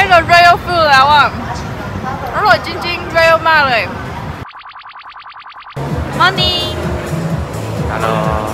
个 real food แล้วอ่ะอร่อยจริงๆ real มากเลย Money Hello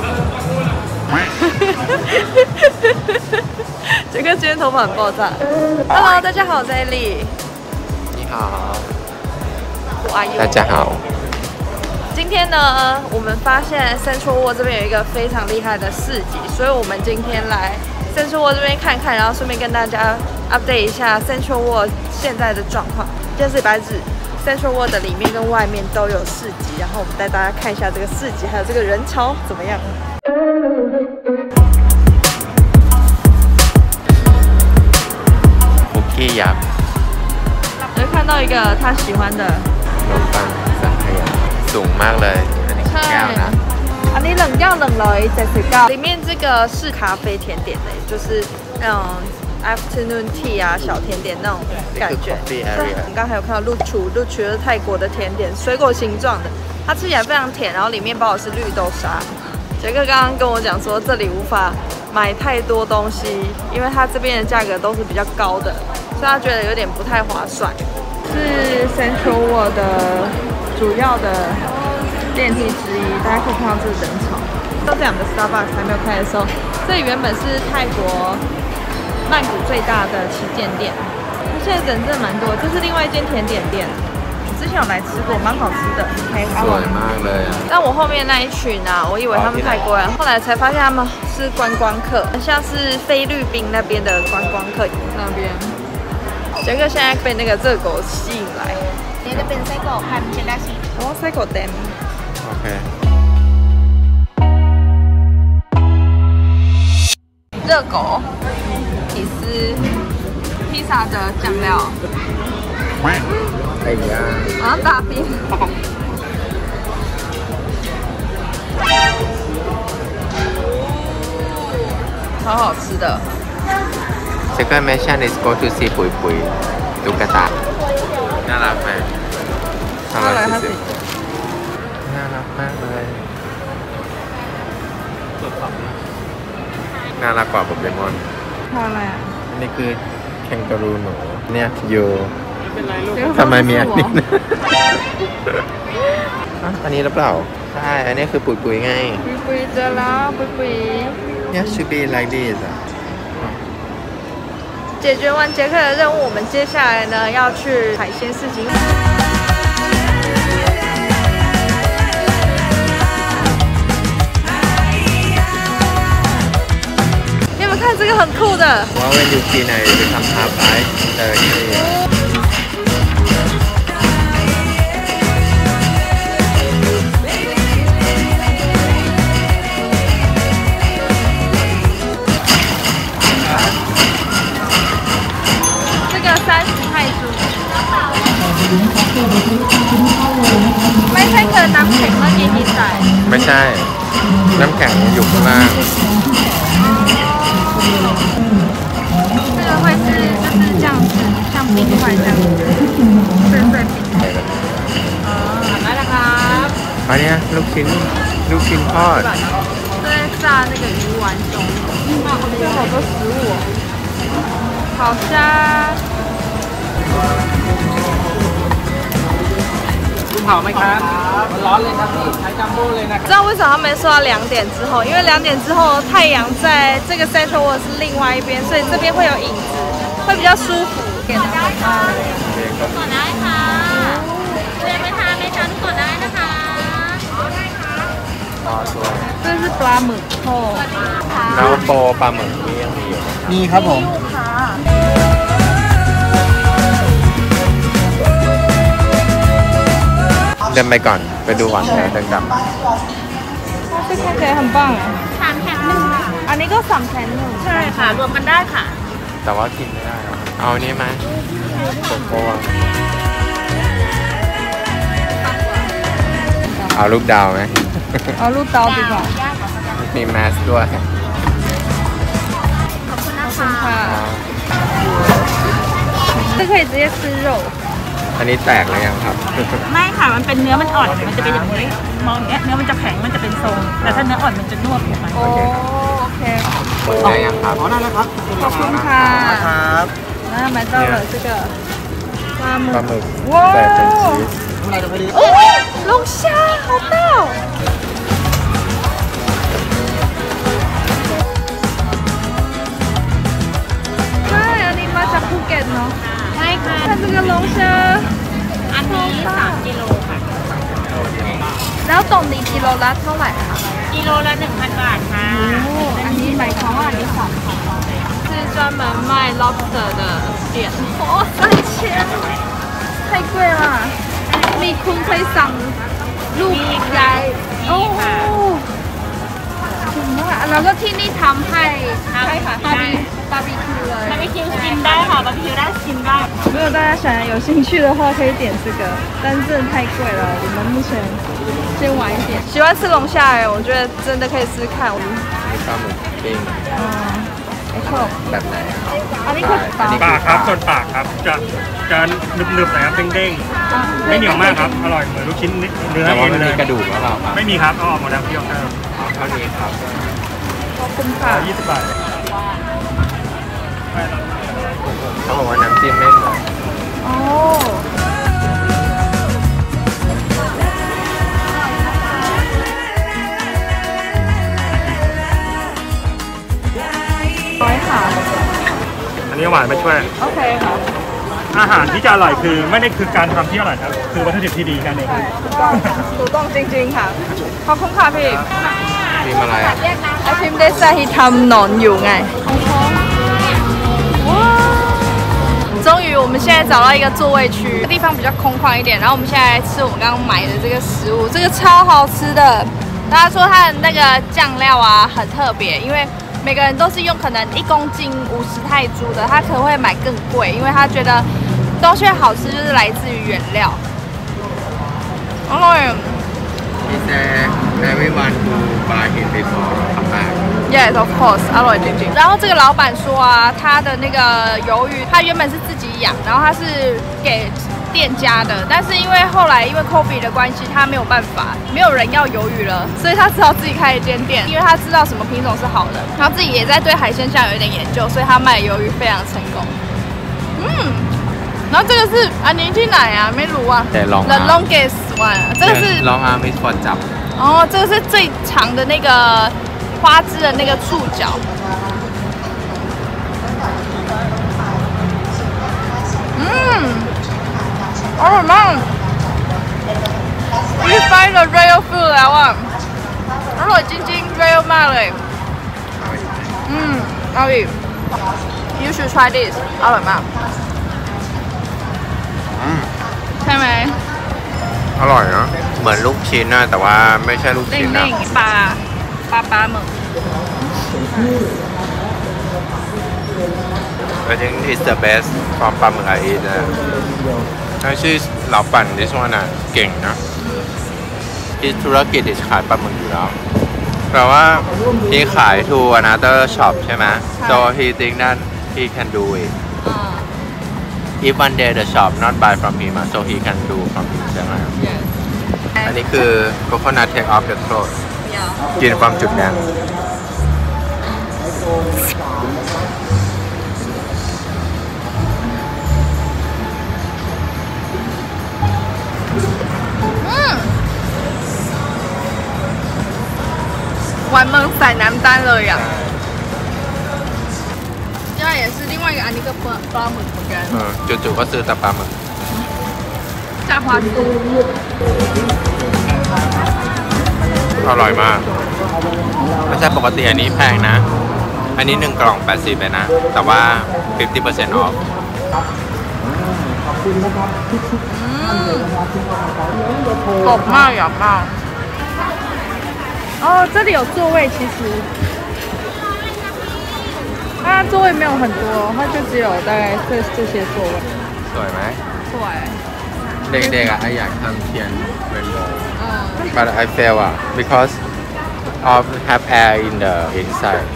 杰克今天头发很爆炸。Hello， 大家好，我是 Ellie。 你好。 我阿姨。 大家好。 今天呢，我们发现 Central World 这边有一个非常厉害的市集，所以我们今天来 Central World 这边看看，然后顺便跟大家 update 一下 Central World 现在的状况。今天是礼拜日 ，Central World 的里面跟外面都有市集，然后我们带大家看一下这个市集，还有这个人潮怎么样。 Cookie ยักษ์有看到一个他喜欢的ขนมปังสังขยาสูงมากเลยอันนี้แก้วนะอันนี้179里面这个是咖啡甜点的，就是那种 afternoon tea 啊，小甜点那种感觉。我们刚才有看到露厨是泰国的甜点，水果形状的，它吃起来非常甜，然后里面包的是绿豆沙。杰克刚刚跟我讲说，这里无法买太多东西，因为它这边的价格都是比较高的，所以他觉得有点不太划算。是 Central World 的主要的电梯之一，大家可以看到这个人潮。都这样的 Starbucks 还没有开的时候，这里原本是泰国曼谷最大的旗舰店，现在人真的蛮多。这是另外一间甜点店，之前有来吃过，蛮好吃的。 สวยมากเลย但我后面那一群啊，我以为他们泰国人，后来才发现他们是观光客，像是菲律宾那边的观光客那边。杰克现在被那个热狗吸引来。 นี่จะเป็นไส้กรอกพันเชดดาร์ชีส哦，ไส้กรอกเต็มโอเค热狗、起司、披萨的酱料， ไก่ย่าง好像大冰，超好吃的。 Second mission is go to see ปุยปุยตุ๊กตาน่ารักไหมน่ารักสิน่ารักมากเลยน่ารักกว่าโปเกมอนทำอะไรอ่ะอันนี้คือแคนการูหนูเนี่ยอยู่ทำไมมีอันนี้นะอันนี้หรือเปล่าใช่อันนี้คือปุยปุยไงปุยเจอแล้วปุยเนี่ย should be like this อ่ะ解决完杰克的任务，我们接下来呢要去海鲜市集。你有没有看这个很酷的？ ว่าเวนยูกินไหนไปทำฮาร์ฟไอซ์ไม่ใช่เกินน้ำแข็งเมื่อกี้ที่ใส่ไม่ใช่น้ำแข็งอยู่ข้างล่าง这个会是就是这样子像冰块这样子碎碎冰来了ครับอันนี้ลูกชิ้นทอด在炸那个鱼丸中这好多食物好香เผาไหมครับร้อนเลยครับพี่ใช้จัมโบ้เลยนะ知道为什么他们说到2点之后？因为2点之后太阳在这个 Central World 是另外一边，所以这边会有影子，会比较舒服。 ก่อนได้ค่ะก่อนได้ค่ะเรียนไปทานไหมคะทุกคนได้นะคะได้ค่ะ这是ปลาหมึกทอดแล้วโปปลาหมึกนี่ยังมีอยู่มีครับผมเดินไปก่อนไปดูก่อนแล้วเดินกลับ这看起来很棒 3แถม1 อันนี้ก็3แถม1 ใช่ค่ะรวมกันได้ค่ะแต่ว่ากินไม่ได้เอานี้ไหมโกโก้เอาลูกดาวไหมเอาลูกดาวดีกว่ามีแมสด้วยขอบคุณนะคะ这可以直接吃肉อันนี้แตกแล้วยังครับไม่ค่ะมันเป็นเนื้อมันอ่อนมันจะเป็นอย่างนี้มองอย่างเงี้ยเนื้อมันจะแข็งมันจะเป็นทรงแต่ถ้าเนื้ออ่อนมันจะนวดถูกไหมโอเคได้ยังครับได้แล้วครับขอบคุณค่ะครับน那买到了这个拉姆， ปลาหมึก哇ใส่เป็นชีส哦，龙虾好大哦！嗨，你มาจากภูเก็ตเนาะใช่ค่ะ看这个龙虾， อันนี้3 กิโลค่ะแล้วตรงนี้กิโลละเท่าไหร่คะกิโลละ 1,000 บาทค่ะ哦，อันนี้หมายความว่าอันนี้3,000是专门卖 lobster 的店。哦，3000，太贵了。มีคุณเคยสั่งลูกใหญ่โอ้ถึงมากแล้วก็ที่นี่ทำให้บาร์บีคิวเลยบาร์บีคิวกินได้ค่ะบาร์บีคิวได้กินได้如果大家想要有兴趣的话，可以点这个，但是真的太贵了。我们目前先晚一点。喜欢吃龙虾哎，我觉得真的可以试试看。 มีปลาหมึกปิ้ง没错。 แบบไหนอันนี้คือปลาปากครับส่วนปากครับจะหนึบๆหน่อยครับเด้งๆไม่เหนียวมากครับอร่อยเหมือนลูกชิ้นเนื้อแต่ว่าเอ็นมันเลมียกระดูกหรือเปล่าครับไม่มีครับเอาออกหมดแล้วพี่ออกได้เท่านี้ครับขอบคุณค่ะ 20 บาทเขาบอกว่าน้ำจิ้มไม่เหมือนโอ้ร้อยค่ะอันนี้หวานมาช่วยโอเคค่ะอาหารที่จะอร่อยคือไม่ได้คือการทำที่อร่อยครับคือวัตถุดิบที่ดีนั่นเองถูกต้องจริงๆค่ะขอบคุณค่ะพี่มีอะไรอ่ะไอพิมได้在ทำหนอนอยู่ไง哇终于我们现在找到一个座位区，地方比较空旷一点。然后我们现在来吃我们刚刚买的这个食物，这个超好吃的。大家说它的那个酱料啊很特别，因为每个人都是用可能1公斤50泰铢的，他可能会买更贵，因为他觉得东西好吃就是来自于原料。哦 He said everyone who buy it before come back ，Yes of course，อร่อยจริงๆ。然后这个老板说啊，他的那个鱿鱼，他原本是自己养，然后他是给店家的，但是因为后来因为 COVID 的关系，他没有办法，没有人要鱿鱼了，所以他只好自己开一间店，因为他知道什么品种是好的，然后自己也在对海鲜酱有一点研究，所以他卖鱿鱼非常成功。然后这个是年轻奶啊，没卤啊แต่ลอง ，The longest one，这个是ลองอาร์มิสฟอร์จับ哦，这个是最长的那个花枝的那个触角。อร่อยมาก We find the real food แล้วอ่ะอร่อยจริงๆ real มากเลยเอาอีก You should try this อร่อยมากใช่ไหมอร่อยเนาะเหมือนลูกชิ้นนะแต่ว่าไม่ใช่ลูกเด้ชิ้นนะงๆปลาหมึก I think it's the best from ปลาหมึก I eat นะถ้าชื่อเหล่าปั่นที่ช่วงน่ะเก่งนะที่ธุรกิจที่ขายปลาหมึกอยู่แล้วแต่ว่าที่ขาย to another shop ใช่ไหม so he think that he can do it if one day the shop not buy from him so he can do from him ใช่ไหมอันนี้คือ coconut take off the throat กินความจุดแดง玩萌散男单了呀！这样也是另外一个安尼个ปลาหมึกเหมือนกันจู่ๆก็ซื้อแต่ปลาหมึก炸花枝อร่อยมากไม่ใช่ปกติอันนี้แพงนะ อันนี้1 กล่อง 80เลยนะ แต่ว่า 50% off กรอบมากหยาบมาก哦，这里有座位，其实它座位没有很多，它就只有大概这些座位。 สวยไหม对， เด็กๆอ่ะอยากทำเทียนเรนโบว์ but I fail because of have air in the inside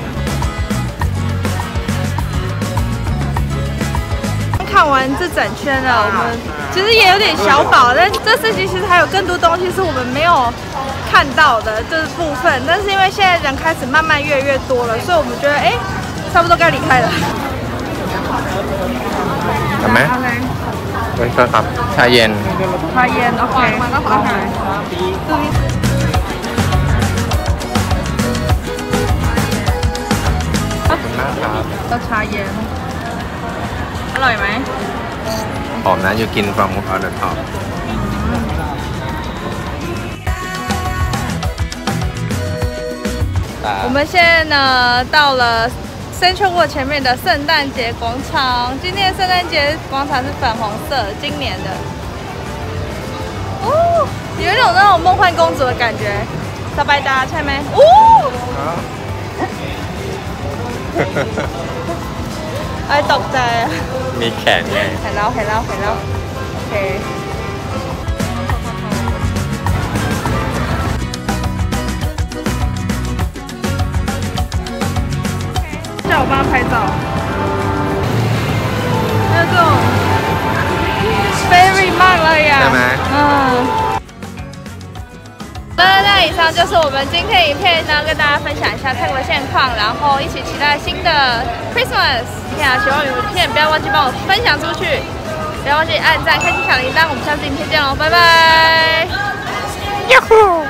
看完这整圈了，我们其实也有点小饱，但这次其实还有更多东西是我们没有看到的这部分，但是因为现在人开始慢慢越来越多了，所以我们觉得差不多该离开了。 เห็นไหมเฮ้ยครับชาเย็นชาเย็นโอเคมันก็อาหารขอบคุณมากครับก็ชาเย็นอร่อยไหมหอมนะอยู่กิน from on the top 我们现在呢到了 Central World 前面的圣诞节广场。今天的圣诞节广场是粉红色，今年的。哦，有一种那种梦幻公主的感觉。สบายตาใช่ไหมโอ้ไอ้ตกใจมีแขนไงเห็นแล้วโอเค叫我帮他拍照，还有这种 very 慢了呀， ใช่ไหม那以上就是我们今天影片呢，跟大家分享一下泰国现况，然后一起期待新的 Christmas。喜欢我的影片，不要忘记帮我分享出去，不要忘记按赞、开启小铃铛。我们下次影片见喽，拜拜！呀呼！